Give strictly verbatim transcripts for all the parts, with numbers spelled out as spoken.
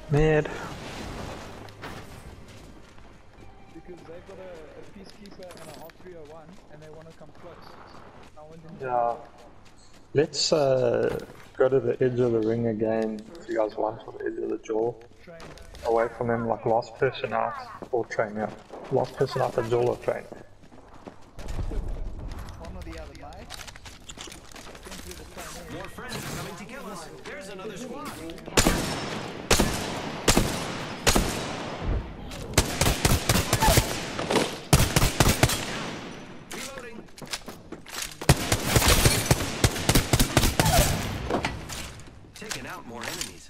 Mid. Because they've got a, a peacekeeper and an R three oh one, and they want to come close. I want them to Yeah. Let's uh, go to the edge of the ring again. If you guys want, to the edge of the jaw. train. Away from them, like last person out, or train, yeah. Last person out the jaw or train. One or the other, mate. More friends are coming to kill us. There's another squad. Reloading. Taking out more enemies.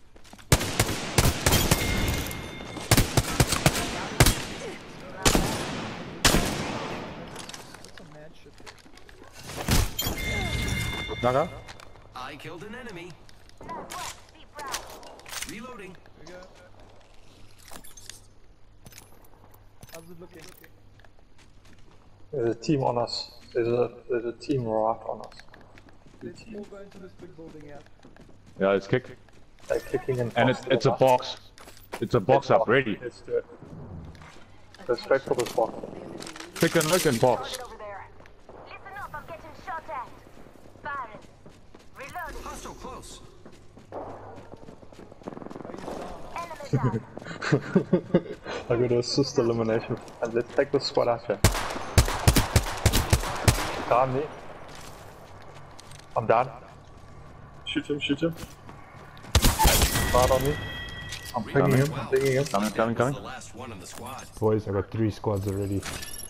That's some mad shit there. Naga? I killed an enemy. Reloading. There we go. How's it looking? There's a team on us. There's a there's a team right on us. Let's all go into this big building here. Yeah, it's kick. They're kicking in. And it's it's a box. It's a box up ready. Let's do it. Go straight for this box. Pick and look and box. Over there. Listen up, I'm getting shot at. Firing. Reloading. Hostile close. Enemy down. I got to assist elimination. And let's take the squad out here. Down me. I'm down. Shoot him, shoot him. Right on me. I'm pinging him, I'm pinging him. Coming, coming, coming. The last one in the squad. Boys, I got three squads already.